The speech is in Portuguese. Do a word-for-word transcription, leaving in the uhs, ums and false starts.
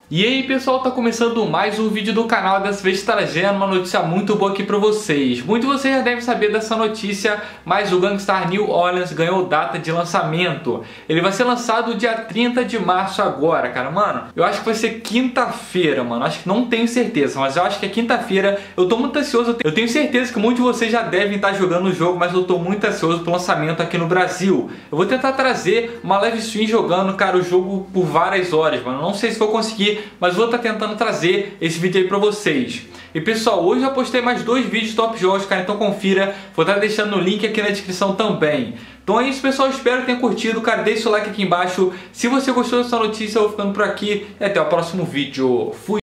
E aí pessoal, tá começando mais um vídeo do canal, dessa vez trazendo uma notícia muito boa aqui pra vocês. Muitos de vocês já devem saber dessa notícia, mas o Gangstar New Orleans ganhou data de lançamento. Ele vai ser lançado dia trinta de março agora, cara. Mano, eu acho que vai ser quinta-feira, mano. Acho que não tenho certeza, mas eu acho que é quinta-feira. Eu tô muito ansioso, eu tenho certeza que muitos de vocês já devem estar jogando o jogo, mas eu tô muito ansioso pro lançamento aqui no Brasil. Eu vou tentar trazer uma live stream jogando, cara, o jogo por várias horas, mano. Não sei se vou conseguir, mas vou estar tentando trazer esse vídeo aí pra vocês. E pessoal, hoje eu postei mais dois vídeos top jogos, cara, então confira. Vou estar deixando o link aqui na descrição também. Então é isso, pessoal, espero que tenham curtido, cara, deixa o like aqui embaixo. Se você gostou dessa notícia, eu vou ficando por aqui e até o próximo vídeo. Fui!